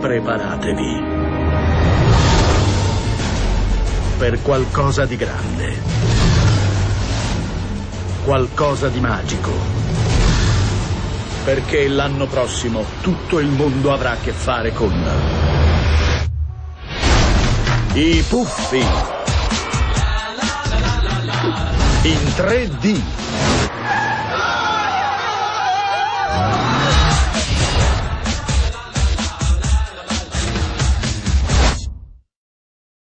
Preparatevi per qualcosa di grande, qualcosa di magico, perché l'anno prossimo tutto il mondo avrà a che fare con i Puffi in 3D.